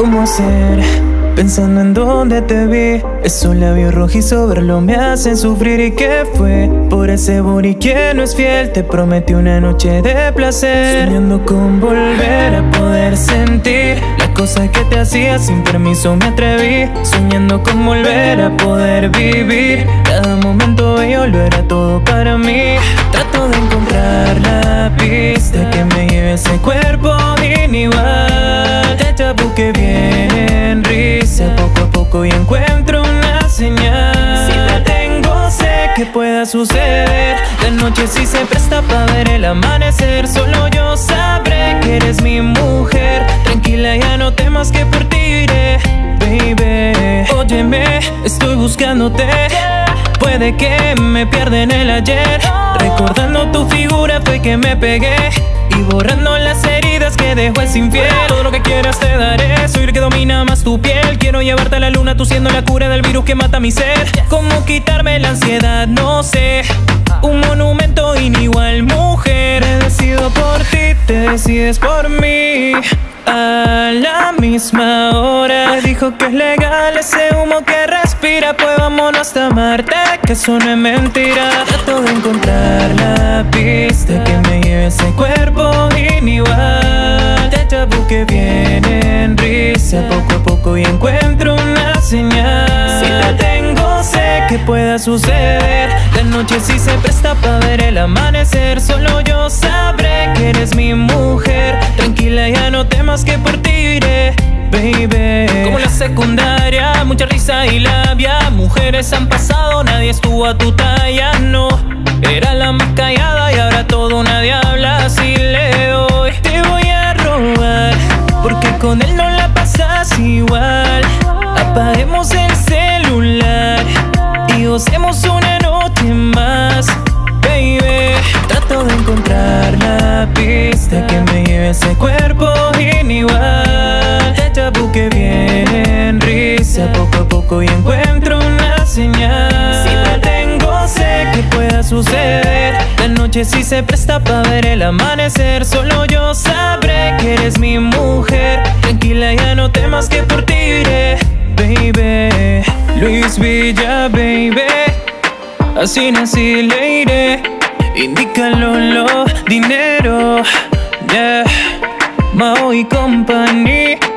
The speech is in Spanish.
cómo hacer, pensando en dónde te vi. Esos labios rojizos verlo me hacen sufrir. ¿Y qué fue? Por ese body que no es fiel. Te prometí una noche de placer, soñando con volver a poder sentir las cosas que te hacía sin permiso. Me atreví, soñando con volver a poder vivir. Cada momento bello lo era todo para mí. Trato de encontrar la pista que me lleve a ese cuerpo inigual. Te busqué bien risa, poco a poco y encuentro una señal. Si la tengo sé que pueda suceder. La noche sí se presta para ver el amanecer. Solo yo sabré que eres mi mujer. Tranquila, ya no temas que por ti iré, baby. Óyeme, estoy buscándote. Puede que me pierda en el ayer. Recordando tu figura fue que me pegué, y borrando las heridas que dejó el infiel. Todo lo que quieras te daré, soy el que domina más tu piel. Quiero llevarte a la luna, tú siendo la cura del virus que mata mi ser. Cómo quitarme la ansiedad, no sé. Un monumento inigual, mujer. He decidido por ti, te decides por mí. A la misma hora me dijo que es legal ese humo que respira. Pues vámonos hasta Marte, que eso no es mentira. Trato de encontrar la pista que me lleve a ese cuerpo inigual. Te busqué bien en risa, poco a poco y encuentro una señal. Si la tengo sé que pueda suceder. La noche sí se presta para ver el amanecer. Solo yo sabré que eres mi mujer. Tranquila, ya no temas que por ti iré, baby. Como la secundaria, mucha risa y labia. Mujeres han pasado, nadie estuvo a tu talla, no. Era la más callada y ahora todo nadie habla. Si le doy, te voy a robar, porque con él no la pasas igual. Apaguemos el celular y gocemos una noche más, baby. Trato de encontrar la pista que me lleve a ese cuerpo inigual. Te busqué bien en risa, poco a poco y encuentro una señal. Si la tengo sé que pueda suceder. La noche sí se presta para ver el amanecer. Solo yo sabré que eres mi mujer. Tranquila, ya no temas que por ti iré, baby. Luis Villa, baby. Así nací, le iré. Indícalo, lo dinero, yeah. Mao y Company.